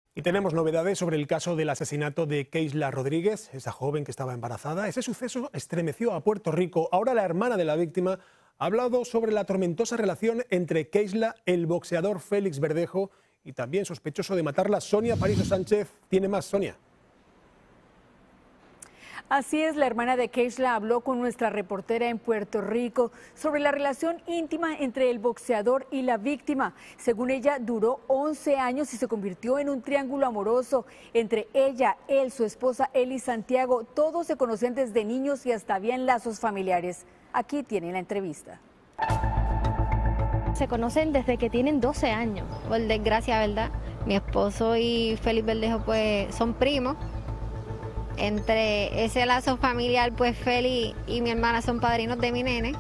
Y tenemos novedades sobre el caso del asesinato de Keisla Rodríguez, esa joven que estaba embarazada. Ese suceso estremeció a Puerto Rico. Ahora la hermana de la víctima ha hablado sobre la tormentosa relación entre Keisla, el boxeador Félix Verdejo y también sospechoso de matarla, Sonia Parizo Sánchez. Tiene más, Sonia. Así es, la hermana de Keisla habló con nuestra reportera en Puerto Rico sobre la relación íntima entre el boxeador y la víctima. Según ella, duró 11 años y se convirtió en un triángulo amoroso entre ella, él, su esposa Eli Santiago. Todos se conocían desde niños y hasta habían lazos familiares. Aquí tienen la entrevista. Se conocen desde que tienen 12 años. Por desgracia, ¿verdad? Mi esposo y Félix Verdejo pues son primos. Entre ese lazo familiar, pues Félix y mi hermana son padrinos de mi nene.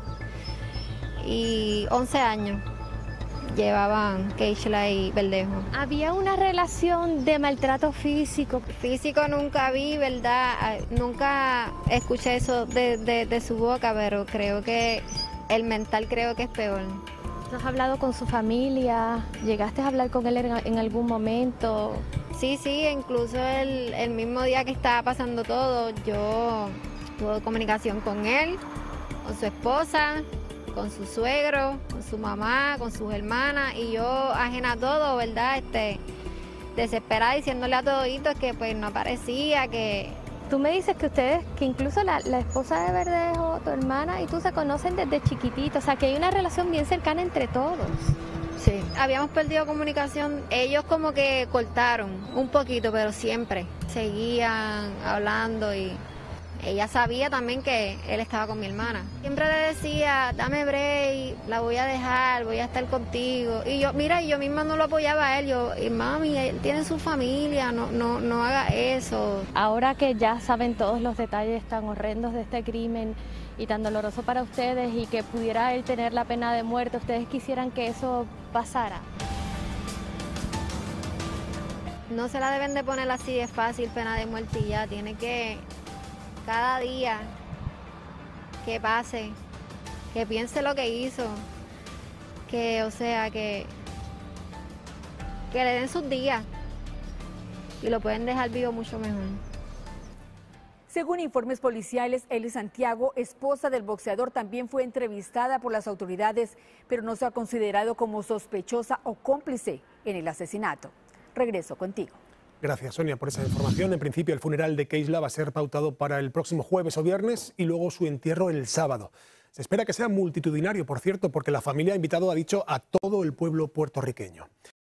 Y 11 años llevaban Keisla y Verdejo. ¿Había una relación de maltrato físico? Físico nunca vi, ¿verdad? Nunca escuché eso de su boca, pero creo que el mental creo que es peor. ¿Tú has hablado con su familia? ¿Llegaste a hablar con él en algún momento? Sí, incluso el mismo día que estaba pasando todo, yo tuve comunicación con él, con su esposa, con su suegro, con su mamá, con sus hermanas, y yo ajena a todo, ¿verdad? Desesperada, diciéndole a toditos que pues no aparecía, que... Tú me dices que ustedes, que incluso la esposa de Verdejo, tu hermana y tú se conocen desde chiquititos, o sea que hay una relación bien cercana entre todos. Sí, habíamos perdido comunicación, ellos como que cortaron un poquito, pero siempre seguían hablando y ella sabía también que él estaba con mi hermana. Siempre le decía, dame break, la voy a dejar, voy a estar contigo. Y yo, mira, yo misma no lo apoyaba a él, yo, y mami, él tiene su familia, no haga eso. Ahora que ya saben todos los detalles tan horrendos de este crimen y tan doloroso para ustedes y que pudiera él tener la pena de muerte, ¿ustedes quisieran que eso pasara? No se la deben de poner así de fácil, pena de muerte y ya, tiene que... Cada día que pase, que piense lo que hizo, que, o sea, que le den sus días y lo pueden dejar vivo mucho mejor. Según informes policiales, Eli Santiago, esposa del boxeador, también fue entrevistada por las autoridades, pero no se ha considerado como sospechosa o cómplice en el asesinato. Regreso contigo. Gracias, Sonia, por esa información. En principio, el funeral de Keisla va a ser pautado para el próximo jueves o viernes y luego su entierro el sábado. Se espera que sea multitudinario, por cierto, porque la familia ha invitado, ha dicho, a todo el pueblo puertorriqueño.